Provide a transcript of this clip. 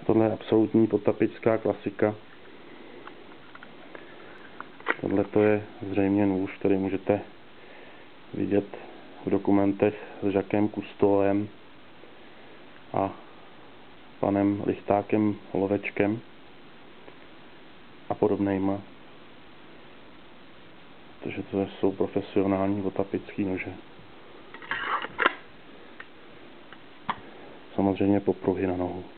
Tohle je absolutní potapická klasika. Tohle to je zřejmě nůž, který můžete vidět v dokumentech s Jacquesem Cousteauem a panem Lichtákem Lovečkem a podobnejma. Protože to jsou profesionální potapický nože. Samozřejmě popruhy na nohu.